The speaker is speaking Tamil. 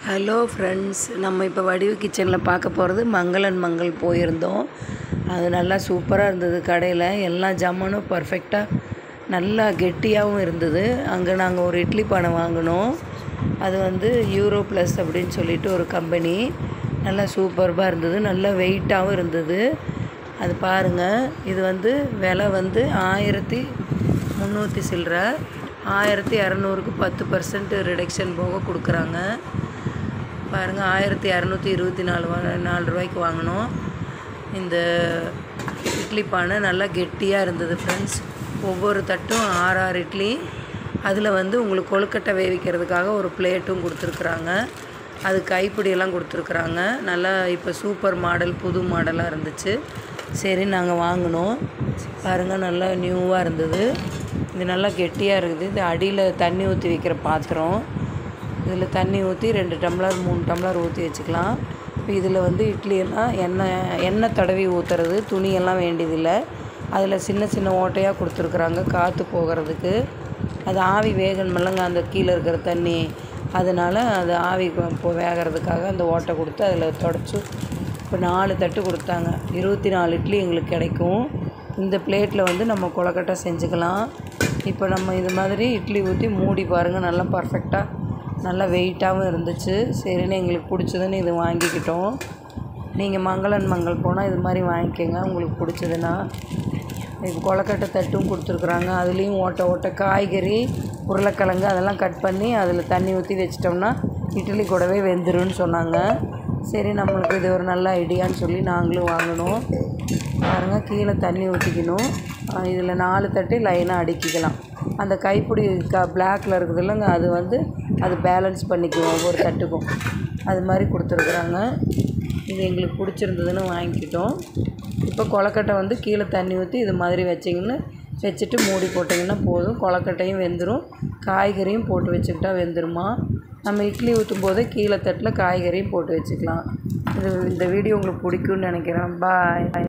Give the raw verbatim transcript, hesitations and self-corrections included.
ஹலோ ஃப்ரெண்ட்ஸ், நம்ம இப்போ வடிவு கிச்சனில் பார்க்க போகிறது மங்களன் மங்கள் போயிருந்தோம். அது நல்லா சூப்பராக இருந்தது. கடையில் எல்லா ஜாமானும் பர்ஃபெக்டாக நல்லா கெட்டியாகவும் இருந்தது. அங்கே நாங்கள் ஒரு இட்லி பானை வாங்கினோம். அது வந்து யூரோ ப்ளஸ் அப்படின்னு சொல்லிட்டு ஒரு கம்பெனி. நல்லா சூப்பர்பாக இருந்தது, நல்லா வெயிட்டாகவும் இருந்தது. அது பாருங்கள், இது வந்து விலை வந்து ஆயிரத்தி முந்நூற்றி சில்லற ஆயிரத்தி இரநூறுக்கு பத்து பர்சன்ட் ரிடக்ஷன் போக கொடுக்குறாங்க. பாருங்கள், ஆயிரத்தி இரநூத்தி இருபத்தி நாலு நாலு ரூபாய்க்கு வாங்கினோம். இந்த இட்லி பானை நல்லா கெட்டியாக இருந்தது ஃப்ரெண்ட்ஸ். ஒவ்வொரு தட்டும் ஆறு ஆறு இட்லி. அதில் வந்து உங்களுக்கு கொழுக்கட்டை வேவிக்கிறதுக்காக ஒரு பிளேட்டும் கொடுத்துருக்குறாங்க. அது கைப்பிடியெல்லாம் கொடுத்துருக்குறாங்க. நல்லா இப்போ சூப்பர் மாடல், புது மாடலாக இருந்துச்சு. சரி, நாங்கள் வாங்கினோம். பாருங்கள், நல்லா நியூவாக இருந்தது. இது நல்லா கெட்டியாக இருக்குது. இது அடியில் தண்ணி ஊற்றி வைக்கிற பாத்திரம். இதில் தண்ணி ஊற்றி ரெண்டு டம்ளர் மூணு டம்ளர் ஊற்றி வச்சுக்கலாம். இப்போ இதில் வந்து இட்லியெல்லாம் எண்ணெய் எண்ணெய் தடவி ஊற்றுறது, துணியெல்லாம் வேண்டியதில்லை. அதில் சின்ன சின்ன ஓட்டையாக கொடுத்துருக்குறாங்க காற்று போகிறதுக்கு. அது ஆவி வேகணுமில்லங்க, அந்த கீழே இருக்கிற தண்ணி. அதனால் அது ஆவி இப்போ வேகிறதுக்காக அந்த ஓட்டை கொடுத்து அதில் தொடச்சி இப்போ நாலு தட்டு கொடுத்தாங்க. இருபத்தி நாலு இட்லி எங்களுக்கு கிடைக்கும். இந்த பிளேட்டில் வந்து நம்ம கொழுக்கட்டை செஞ்சுக்கலாம். இப்போ நம்ம இது மாதிரி இட்லி ஊற்றி மூடி பாருங்கள், நல்லா பர்ஃபெக்டாக நல்லா வெயிட்டாகவும் இருந்துச்சு. சரின்னு எங்களுக்கு பிடிச்சதுன்னு இது வாங்கிக்கிட்டோம். நீங்கள் மங்களன் மங்கள் போனால் இது மாதிரி வாங்கிக்கோங்க உங்களுக்கு பிடிச்சதுன்னா. இப்போ கொழுக்கட்டை தட்டும் கொடுத்துருக்குறாங்க. அதுலேயும் ஓட்ட ஓட்ட காய்கறி, உருளைக்கிழங்கு அதெல்லாம் கட் பண்ணி அதில் தண்ணி ஊற்றி வச்சிட்டோம்னா இட்லி கூடவே வெந்துருன்னு சொன்னாங்க. சரி, நம்மளுக்கு இது ஒரு நல்ல ஐடியான்னு சொல்லி நாங்களும் வாங்கினோம். பாருங்கள், கீழே தண்ணி ஊற்றிக்கணும். இதில் நாலு தட்டு லைனாக அடுக்கிக்கலாம். அந்த கைப்பிடி க பிளாக்கில் இருக்குது இல்லைங்க, அது வந்து அது பேலன்ஸ் பண்ணிக்குவோம் ஒவ்வொரு தட்டுக்கும். அது மாதிரி கொடுத்துருக்குறாங்க. இது எங்களுக்கு பிடிச்சிருந்ததுன்னு வாங்கிக்கிட்டோம். இப்போ கொழுக்கட்டை வந்து கீழே தண்ணி ஊற்றி இது மாதிரி வச்சிங்கன்னு வச்சுட்டு மூடி போட்டிங்கன்னா போதும். கொழுக்கட்டையும் வெந்துடும், காய்கறியும் போட்டு வச்சுக்கிட்டா வெந்துருமா. நம்ம இட்லி ஊற்றும் போதே கீழே தட்டில் காய்கறியும் போட்டு வச்சுக்கலாம். இது இந்த வீடியோ உங்களுக்கு பிடிக்கும்னு நினைக்கிறேன். பாய்.